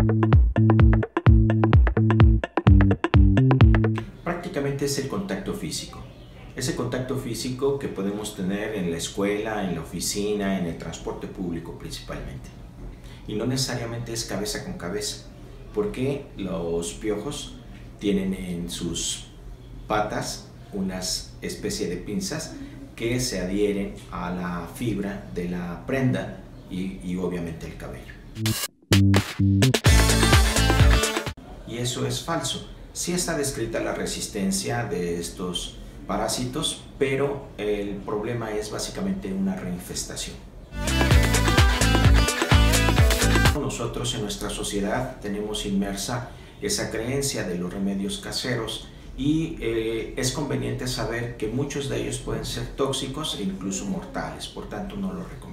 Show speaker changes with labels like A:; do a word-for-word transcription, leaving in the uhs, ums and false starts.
A: Prácticamente es el contacto físico. Ese contacto físico que podemos tener en la escuela, en la oficina, en el transporte público principalmente. Y no necesariamente es cabeza con cabeza, porque los piojos tienen en sus patas unas especie de pinzas que se adhieren a la fibra de la prenda y, y obviamente el cabello. Y eso es falso. Sí está descrita la resistencia de estos parásitos, pero el problema es básicamente una reinfestación. Nosotros en nuestra sociedad tenemos inmersa esa creencia de los remedios caseros y eh, es conveniente saber que muchos de ellos pueden ser tóxicos e incluso mortales, por tanto no lo recomiendo.